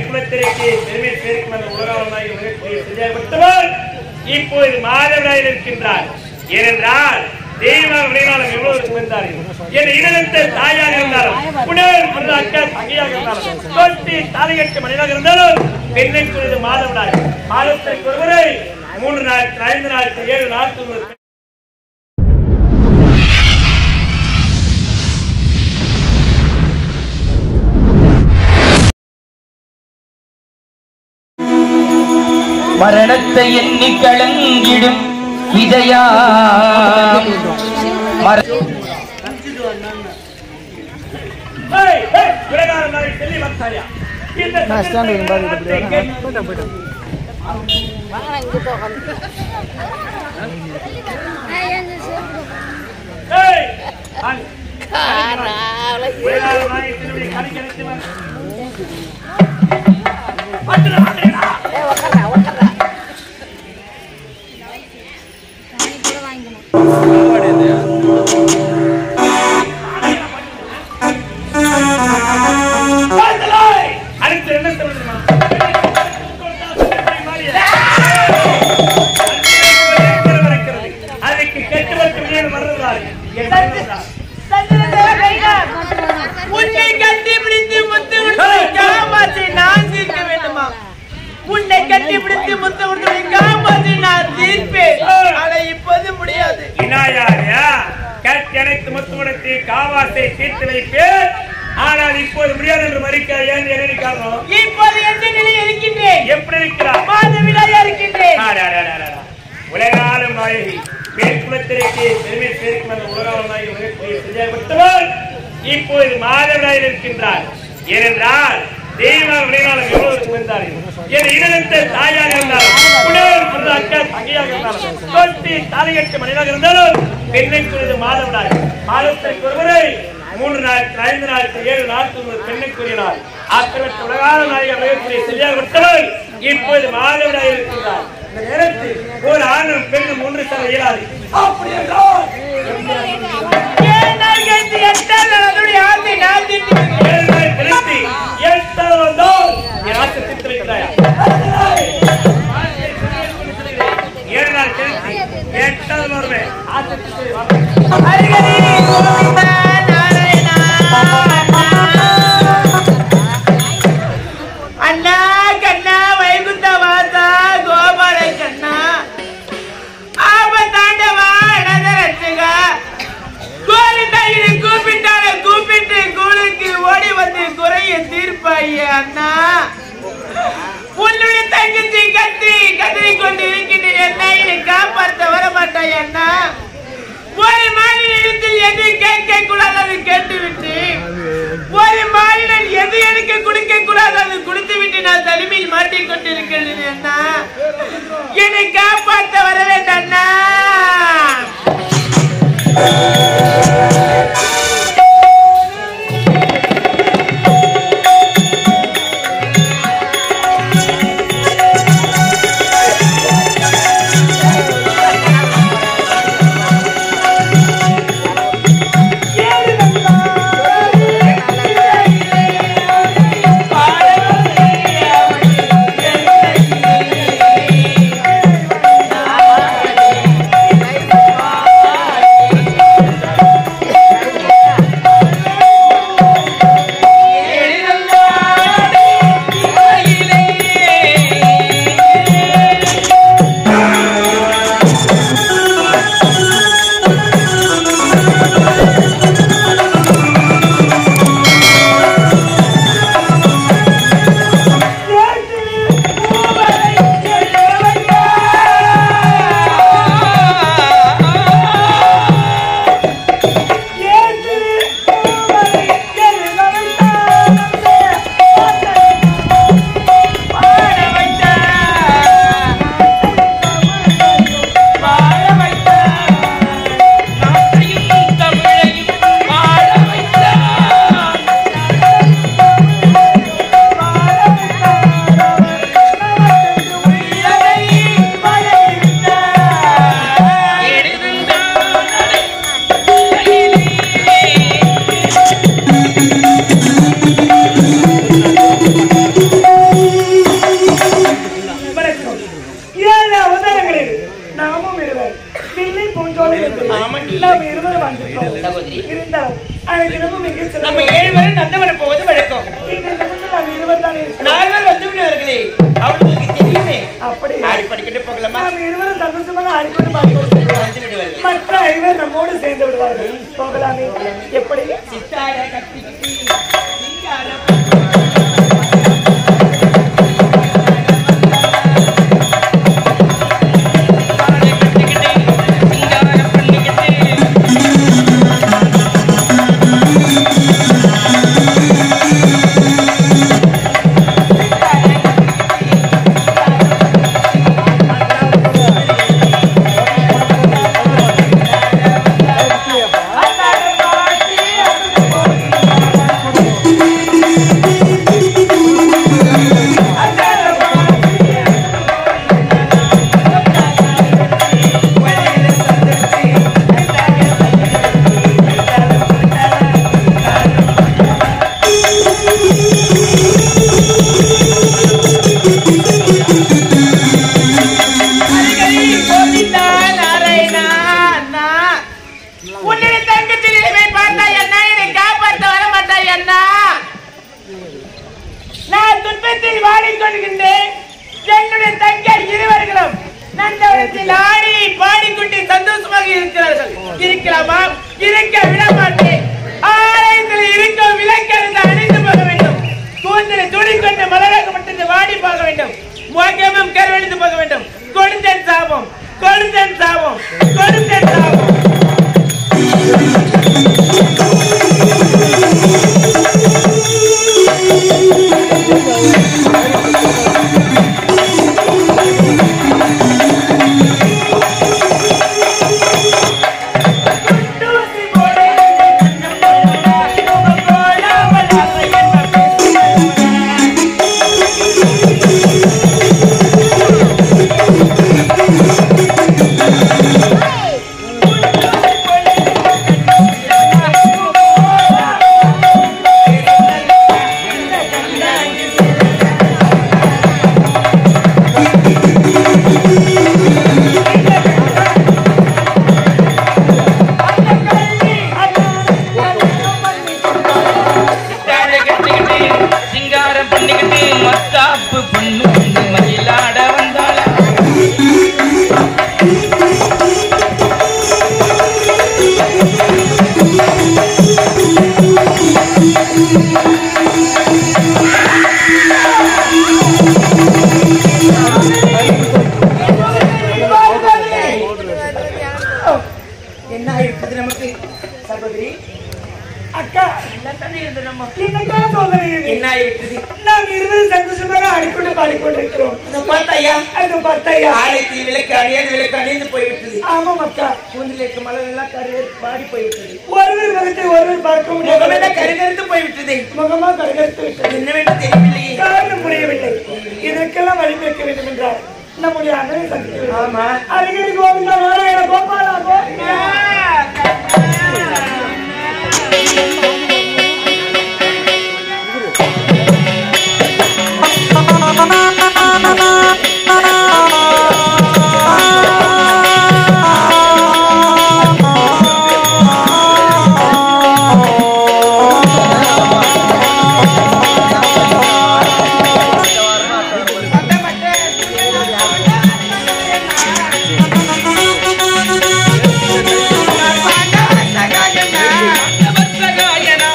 குலத்திற்கு பெருமை சேர்க்கும் அந்த உலகமாய் செய்யப்பட்டவர் இப்போது மாதவிடாயில் இருக்கின்றார். ஏனென்றால் தெய்வ விளைவாளம் எவ்வளவு இருந்தார்கள். என் இனத்தை தாயாக இருந்தாலும் உடல் அக்கா தங்கையாக இருந்தாலும் தொட்டி தாலிகட்டு மனிதனாக இருந்தாலும் பெண்ணை குறித்து மாதவிடாய். மாதத்திற்கு ஒருவரை 3 நாள் 5 நாள் 7 நாட்கள் மரணத்தை எண்ணி கலங்கிடும் விதையா காவாசை தீர்த்து வைப்பேன். ஆனால் இப்போது முடியாது என்று மறுக்கிறார். ஏன் என்ன காரணம்? இப்போது எந்த நிலையில் இருக்கின்றேன்? எப்படி இருக்கிறார்? மாதவிடாயா இருக்கின்றேன். உலகாலும் நாயகி பெண் குலத்திற்கு பெருமை சேர்க்கும் அந்த உலகமாய் செய்யப்பட்டவர் இப்போது மாதவிடாயில் இருக்கின்றார். ஏனென்றால் தெய்வ விளைவாளம் எவ்வளவு இருந்தார்கள். என் இனத்தை தாயாக இருந்தாலும் உடல் அக்கா தங்கையாக இருந்தாலும் தொட்டி தாலிகட்டு மனிதனாக இருந்தாலும் பெண்ணை குறித்து மாதவிடாய். மாதத்திற்கு ஒருவரை 3 நாள் 5 நாள் 7 நாட்கள் பெண்ணுக்குரிய நாள். ஆக்கிரமித்த உலகால நாயகர் சரியாக விட்டவர் இப்போது மாதவிடாய் இருக்கிறார். இந்த நேரத்தில் ஒரு ஆணும் பெண்ணும் ஒன்று தர இயலாது. அண்ணா கண்ணா வைகுந்த வாசா கோபால கண்ணா ஆபத்தாண்டவா நகரத்துகா கோரிட்டாயிரு கூப்பிட்டால கூப்பிட்டு கூலுக்கு ஓடி வந்து குறைய தீர்ப்பாய அண்ணா. உன்னுடைய தங்கச்சி கத்திரி கொண்டு இருக்கின்ற என்ன காப்பாற்ற வரமாட்டாய் அண்ணா. ஒரு மாநிலத்தில் எது கேட்க கூடாது அது கேட்டுவிட்டு ஒரு மாநிலம் எது எனக்கு குடிக்க கூடாது அது குடித்து விட்டு நான் தனிமையில் மாட்டிக் கொண்டிருக்கிறேன் அண்ணா. என்னை காப்பாற்ற வர வேண்டும் அண்ணா. நாங்கள் வந்து விடுவார்களே அவளுக்கு தெரியுமே. அப்படி ஆடி படிக்கிட்டு போகலாமா? நாம் இருவரும் சந்தோஷமாக ஆடிக்கொண்டு பாடிக்கொண்டு மற்ற ஐவர் நம்மோடு சேர்ந்து விடுவார்கள். போகலாமே. எப்படி சித்தார கட்டிக்கிட்டு சிங்கார இதற்கெல்லாம் வழிபெற்க வேண்டும் என்றார் நம்முடைய அண்ணனை சந்திக்க அடிக்கடி கோவிந்தா நாராயண கோபாலா சகாயனா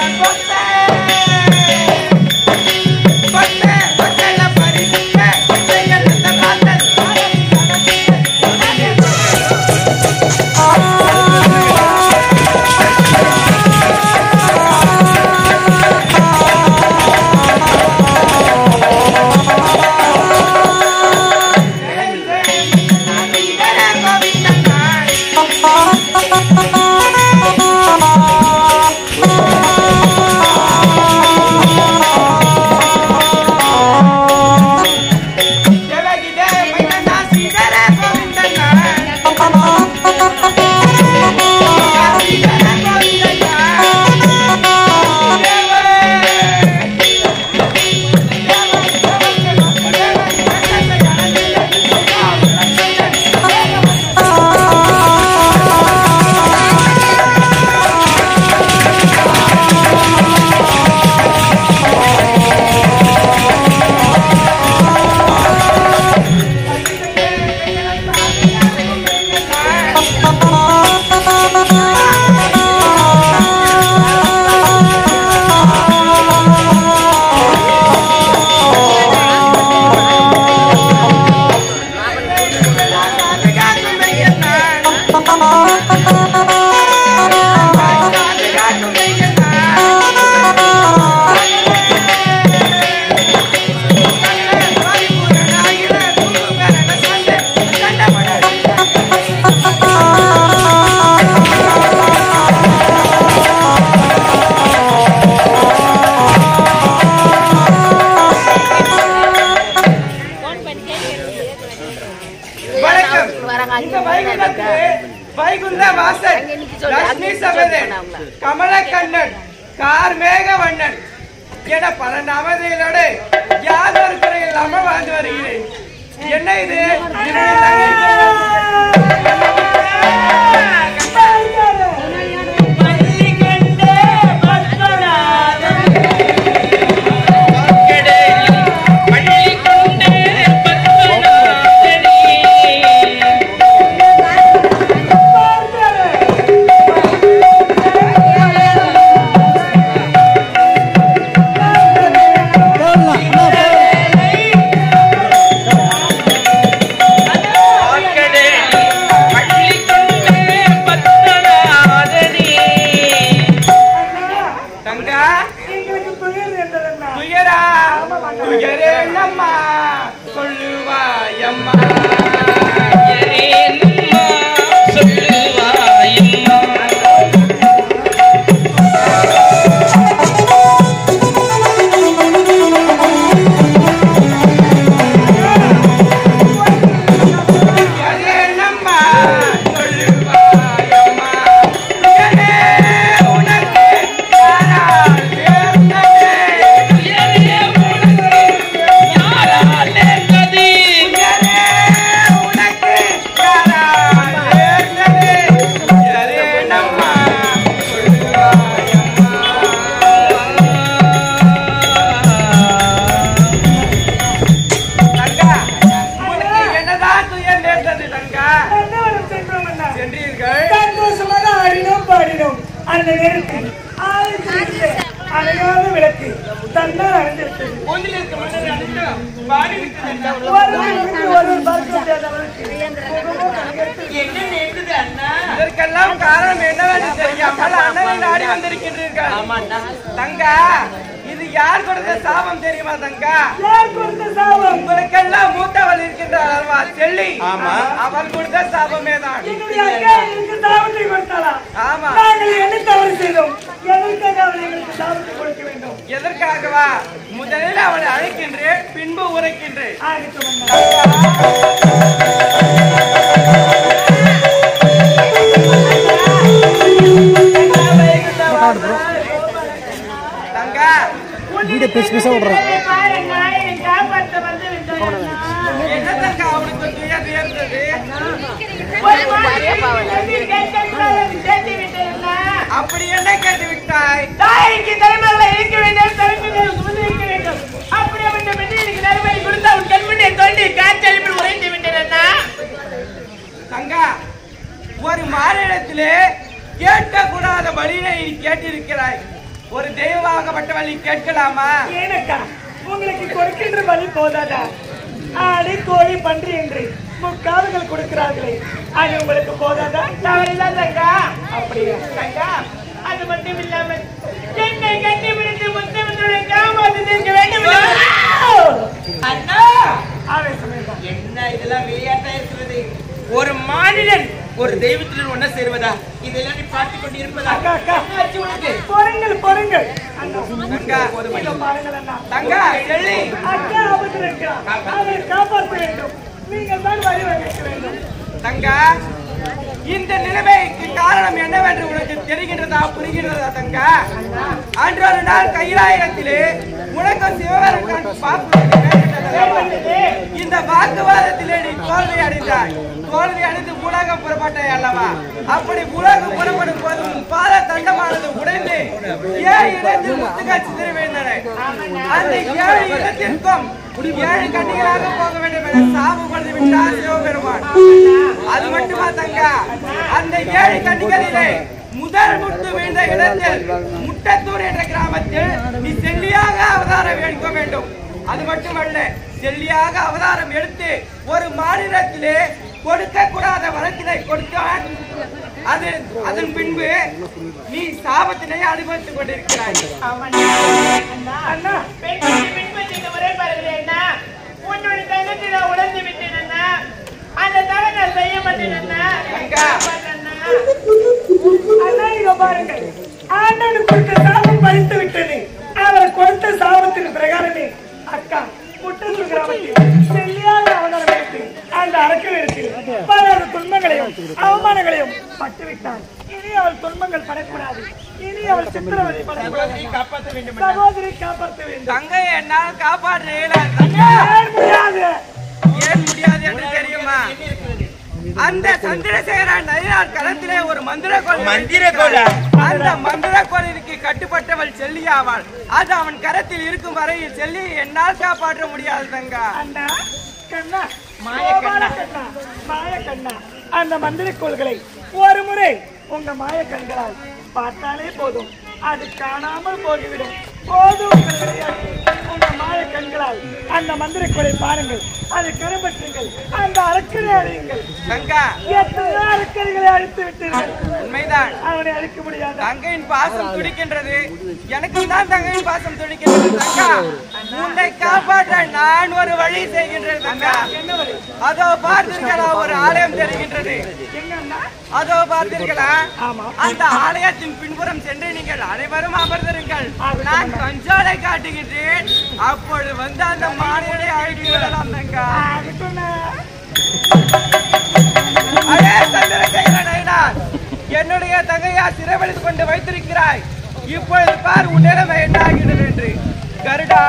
வைகுந்த வாசன், லட்சுமி சபதன், கமலக்கண்ணன், கார்மேக வண்ணன் என பல நாமதேகளோடு யாதொரு குறை இல்லாம வாழ்ந்து வருகிறேன். என்ன இது? இதற்கெல்லாம் காரணம் என்னவென்று தெரியாமல் அண்ணனை நாடி வந்திருக்கின்றீர்கள். தங்கா, இது யார் கொடுத்த சாபம் தெரியுமா தங்கா? யார் கொடுத்த சாபம்? உங்களுக்கெல்லாம் மூத்தவள் இருக்கின்றார் அல்வா செல்லி. அவள் கொடுத்த சாபமே தான். சாபத்தை கொடுத்தாளா? ஆமா. நாங்கள் என்ன தவறு செய்தோம்? எதற்காக அவள் எங்களுக்கு சாபத்தை கொடுக்க வேண்டும்? எதற்காகவா? முதலில் அவளை அழைக்கின்றேன், பின்பு உரைக்கின்றேன். தங்கா, என்ன தங்கா அவளுக்கு துயர் நேர்ந்தது? அப்படி என்ன கேட்டு விட்டாய்? தாய்க்கு தலைமையில இருக்க வேண்டும், தலைமையில் சுமந்து இருக்க வேண்டும். அப்படி அவன் பெண்ணிற்கு நன்மை கொடுத்து அவன் கண்மணியை தோண்டி காற்றழிப்பில் உறைந்து விட்டேன். தங்கா, ஒரு மாநிலத்திலே கேட்கக்கூடாத வழியை நீ கேட்டிருக்கிறாய். ஒரு தெய்வமாகப்பட்டவள் நீ கேட்கலாமா? ஏனக்கா உங்களுக்கு கொடுக்கின்ற வழி போதாதா? ஆடு கோழி பன்றி என்று முக்காவுகள் கொடுக்கிறார்களே, அது உங்களுக்கு போதாதா? தவறில்தான் தங்கா. அப்படியா தங்கா? அது மட்டும் இல்லாமல் என்னை கட்டி பிடித்து முத்தமிழ்களை காமாற்றிருக்க வேண்டும். அண்ணா, என்ன இதெல்லாம் விளையாட்டா இருக்கிறது? ஒரு மாநிலன் ஒரு தெய்வத்துடன் ஒன்ன சேருவதா? இதெல்லாம் நீ பார்த்துக் கொண்டு இருப்பதா? பொறுங்கள் பொறுங்கள். தங்கா, செல்லி அக்கா ஆபத்தில் இருக்கிறார், அவரை காப்பாற்ற வேண்டும். நீங்கள் தான் வழி வகிக்க வேண்டும். தங்கா, இந்த நிலைமைக்கு காரணம் என்னவென்று உனக்கு தெரிகின்றதா, புரிகின்றதா? தங்கா, அன்றொரு நாள் கைலாயத்திலே உனக்கும் சிவபெருமான் இந்த வாக்குவாதத்திலே நீ தோல்வி அடைந்தாய். தோல்வி அடைந்து உலகம் புறப்பட்டாய் அல்லவா? அப்படி உலகம் புறப்படும் போது பாத தண்டமானது உடைந்து 7 இடத்தில் முத்துக்கள் சிதறி விழுந்தன. அந்த 7 இடத்திற்கும் 7 கண்ணிகளாக போக வேண்டும் என சாபம் கொடுத்து விட்டார் சிவபெருமான். அது மட்டுமா தங்கா, அந்த 7 கண்ணிகளிலே முதல் முட்டு விழுந்த இடத்தில் முட்டத்தூர் என்ற கிராமத்தில் நீ செல்லியாக அவதாரம் எடுக்க வேண்டும். அது மட்டுமல்ல, செல்லியாக அவதாரம் எடுத்து ஒரு மாநிலத்திலே கொடுக்க கூடாத வழக்கினை கொடுத்தான். அதன் பின்பு நீ சாபத்தினை அனுபவித்துக் கொண்டிருக்கிறாய். உன்னுடைய தங்கத்தை நான் உணர்ந்து விட்டேன். அந்த தவறை நான் செய்ய மாட்டேன். பாருங்கள், ஆண்டவன் கொடுத்த சாபம் பறித்து விட்டது. அவர் கொடுத்த சாபத்தின் பிரகாரமே அக்கா முட்டத்தூர் கிராமத்தில் செல்லியாக அவதாரம் எடுத்து அந்த அந்த அரக்கர்களுக்கு பல துன்பங்களையும் அவமானங்களையும் பட்டுவிட்டார். இனி அவள் துன்பங்கள் படக்கூடாது. இனி அவள் சித்திரவதை படக்கூடாது. காப்பாற்ற வேண்டும். சகோதரி காப்பாற்ற வேண்டும். தங்கை என்னால் காப்பாற்ற முடியாது. ஏன் முடியாது என்று தெரியுமா? அந்த சந்திரசேகரன் நயினார் களத்திலே ஒரு மந்திரக்கோள். அந்த மந்திரக்கோளிற்கு கட்டுப்பட்டவள் செல்லியாவாள். அது அவன் கரத்தில் இருக்கும் வரையில் செல்லி என்னால் காப்பாற்ற முடியாது தங்கா. அண்ணா கண்ணா மாய கண்ணா, அந்த மந்திரக்கோள்களை ஒரு முறை உங்க மாய கண்களால் பார்த்தாலே போதும், அது காணாமல் போய்விடும். போதும் உங்க மாய கண்களால் அந்த மந்திரக்கோளை பாருங்கள், அதை கரும்பற்றுங்கள், அந்த அரக்கரை அழியுங்கள். தங்கா, எத்தனை அரக்கர்களை அழித்து விட்டீர்கள். உண்மைதான், அவனை அழிக்க முடியாது. தங்கையின் பாசம் துடிக்கின்றது. எனக்கும் தான் தங்கையின் பாசம் துடிக்கின்றது. தங்கா, உன்னை காப்பாற்ற நான் ஒரு வழி செய்கின்றேன். தங்கா, என்ன வழி? அதோ பார்த்தீர்களா, ஒரு ஆலயம் தெரிகின்றது. எங்கன்னா அதோ பார்த்தீர்களா? ஆமா. அந்த ஆலயத்தின் பின்புறம் சென்று நீங்கள் அனைவரும் அமர்ந்திருங்கள். நான் கஞ்சாலை காட்டுகின்றேன். அப்பொழுது வந்து அந்த மாநிலை அழைத்து விடலாம். தங்கா, அடே சந்திரசேகரன் நயினார், என்னுடைய தங்கையா சிறைவழித்துக் கொண்டு வைத்திருக்கிறாய். இப்பொழுது பார் உன் நிலைமை என்ன ஆகிறது என்று. கருடா,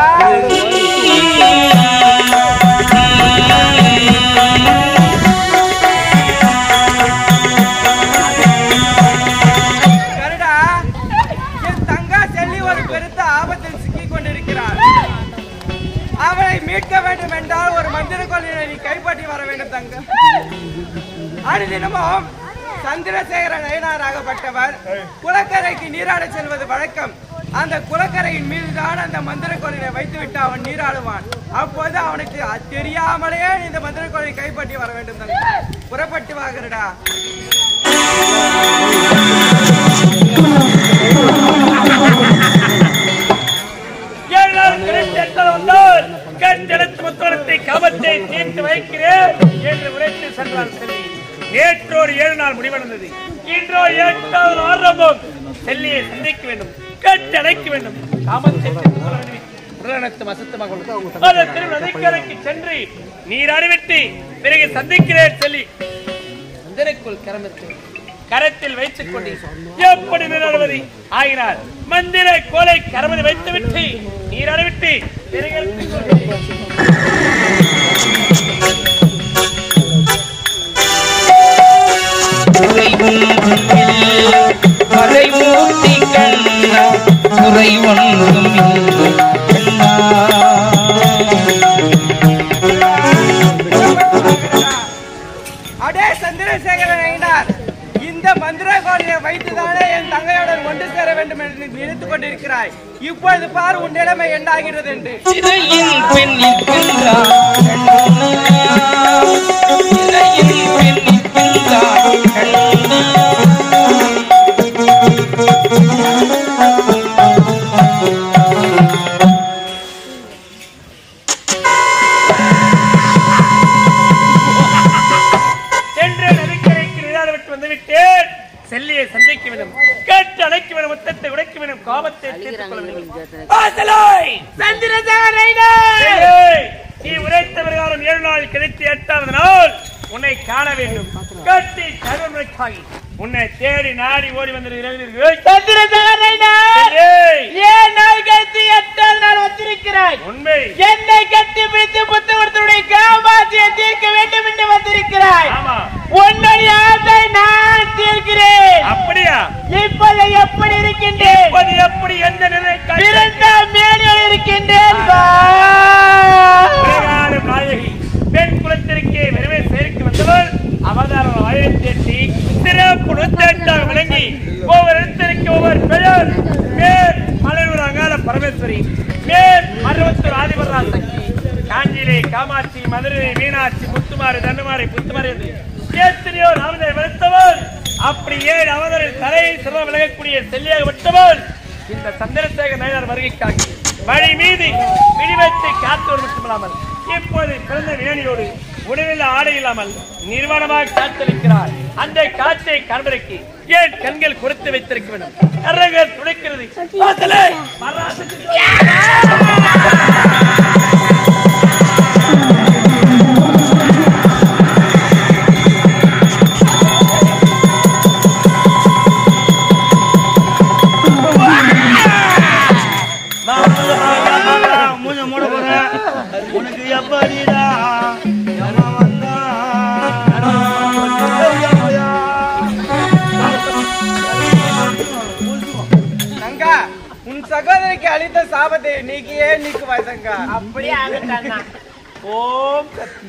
கருடா, என் தங்கா செல்லி ஒரு பெருத்த ஆபத்தில் சிக்கிக் கொண்டிருக்கிறார். அவளை மீட்க வேண்டும் என்றால் ஒரு மந்திரக்கோளினை நீ கைப்பற்றி வர வேண்டும். தங்க, அனுதினமும் சந்திரசேகர நயினாராகப்பட்டவர் குளக்கரைக்கு நீராட செல்வது வழக்கம். அந்த குளக்கரையின் மீதுதான் அந்த மந்திரக்கோளினை வைத்துவிட்டு அவன் நீராடுவான். அப்போது அவனுக்கு தெரியாமலே இந்த மந்திரக்கோளை கைப்பற்றி வர வேண்டும். தங்க, புறப்பட்டு வாகிறடா. கபத்தை தீர்த்து வைக்கிறேன் என்று உரைத்து சென்றான் செல்லி. நேற்றோடு 7 நாள் முடிவடைந்தது. இன்றோ 8வது ஆரம்பம். செல்லியை சந்திக்க வேண்டும், கட்டளைக்க வேண்டும். காமத்தை நதிக்கரைக்கு சென்று நீராடிவிட்டு பிறகு சந்திக்கிறேன் செல்லி. மந்திரக்குள் கரத்தில் வைத்துக் கொண்டு எப்படி நீராடுவது ஆகினார். மந்திர கோலை கரமதி வைத்துவிட்டு நீராடிவிட்டு பிறகு மறைமூர்த்தி கண்ணா குறை ஒன்றும் அடே சந்திரசேகரன் நயினார், இந்த மந்திரக்கோளினை வைத்துதானே என் தங்கையுடன் ஒன்று சேர வேண்டும் என்று நினைத்துக் கொண்டிருக்கிறாய். இப்பொழுது பார் உன் நிலைமை என்னாகிறது என்று. சிறையின் பெண் நிற்கின்றார், சிறையின் பெண் நிற்கின்றார் கண்ணா. செல்லியை சந்திக்க வேண்டும், கேட்டு அழைக்க வேண்டும், முத்தத்தை உடைக்க வேண்டும், காமத்தை தீர்த்துக் கொள்ள வேண்டும். நீ உரைத்த பிரகாரம் 7 நாள் கழித்து 8வது நாள் உன்னை காண வேண்டும். கட்டி தருவதற்காக உன்னை தேடி நாடி ஓடி வந்திருக்கிறேன். உண்மை என்னை கட்டி பிடித்து புத்தகத்துடைய காமாட்சியை தீர்க்க வேண்டும் என்று வந்திருக்கிறாய். உன்னுடைய ஆசை நான் தீர்க்கிறேன். அப்படியா? இப்போது எப்படி இருக்கின்றேன்? எப்படி எந்த நிலை மேடையில் இருக்கின்றேன். நாயகி பெண் குலத்திற்கே வெறுமை சேர்க்க வந்தவள் அவதாரம் 1008 சிறப்பு விளங்கி ஒவ்வொரு இடத்திற்கு ஒவ்வொரு பெயர். மேல் மலையூர் அங்காள பரமேஸ்வரி, மேல் மருவத்தூர் ஆதிபரா சக்தி, காஞ்சியிலே காமாட்சி, மதுரை மீனாட்சி, முத்துமாரி, தண்டுமாரி, புத்துமாரி என்று எத்தனையோ நாமதை வளர்த்தவள். அப்படி 7 அவதரின் தலையை சிறந்த விலகக்கூடிய செல்லியாக விட்டவள். இந்த சந்திரசேகர நயினார் வருகைக்காக வழி மீது விடிவத்தை காத்தோடு மட்டுமில்லாமல் இப்போது பிறந்த வினணியோடு உடலில் ஆடை இல்லாமல் நிர்வாணமாக காத்திருக்கிறார். அந்த காற்றை காண்பதற்கு ஏன் கண்கள் கொடுத்து வைத்திருக்க வேண்டும். கரங்கள் துடைக்கிறது. உனக்கு எப்படிடா வந்தா தங்கா உன் சகோதரிக்கு அளித்த சாபத்தை நீக்கியே நீக்குவாய் தங்கா. அப்படியே ஆகட்டானா. ஓம் சக்தி.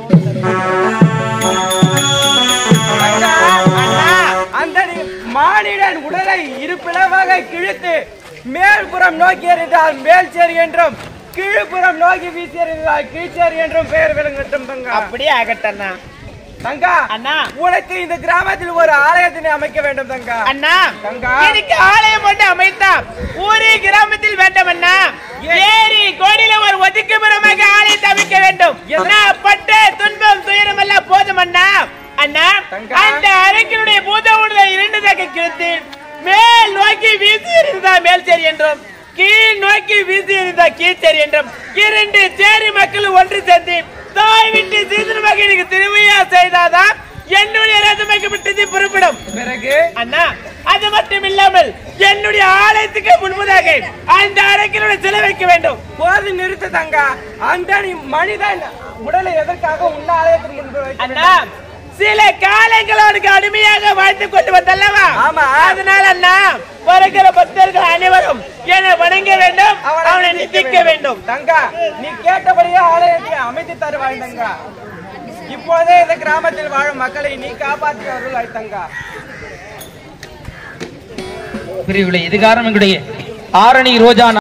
அந்த மானிடன் உடலை இரு பிளவாக கிழித்து மேல்புறம் நோக்கி எறிந்தால் மேல் சேரி என்றும் கீழ்புறம் நோக்கி வீசி எறிந்தால் கீழ்ச்சேரி என்றும் பெயர் விளங்கட்டும் தங்கா. அப்படியே ஆகட்டானா. தங்கா அண்ணா உனக்கு இந்த கிராமத்தில் ஒரு ஆலயத்தினை அமைக்க வேண்டும் தங்கா. அண்ணா தங்கா எனக்கு ஆலயம் ஒன்று அமைத்தா ஊரே கிராமத்தில் வேண்டும் அண்ணா. ஏரி கோடியில ஒரு ஒதுக்குப்புறமாக ஆலயத்தை அமைக்க வேண்டும். பட்ட துன்பம் துயரம் எல்லாம் போதும் அண்ணா. அண்ணா அந்த அறைக்கினுடைய பூத உடலை 2 தக்க கிழித்து மேல் நோக்கி வீசி எறிந்தா மேல் சேரி என்றும் கீழ் நோக்கி வீசி எறிந்தா கீழ் சேரி என்றும் 2 சேரி மக்கள் ஒன்று சேர்ந்து தாய் விட்டு சீதனமாக எனக்கு திருவிழா செய்தாதான் என்னுடைய ரதமைக்கப்பட்டது புறப்படும். பிறகு அண்ணா அது மட்டும் இல்லாமல் என்னுடைய ஆலயத்துக்கு முன்பதாக அந்த அறைக்கினுடைய சிலை வைக்க வேண்டும். போது நிறுத்த தங்கா. அந்த மனிதன் உடலை எதற்காக உள்ள ஆலயத்தின் முன்பு வைக்க அண்ணா சில காலங்களோடு அடிமையாக வாழ்ந்து கொண்டு வந்தல்லவா. ஆமா. அதனால அண்ணா வருகிற பக்தர்கள் அனைவரும் என்னை வணங்க வேண்டும், அவனை நிந்திக்க வேண்டும். தங்கா நீ கேட்டபடியே ஆலயத்தை அமைத்து தருவாய் தங்கா. இப்போதே இந்த கிராமத்தில் வாழும் மக்களை நீ காப்பாற்றி அருளாய் தங்கா. பிரிவுகளை எதிர்காரம் எங்களுடைய ஆரணி ரோஜா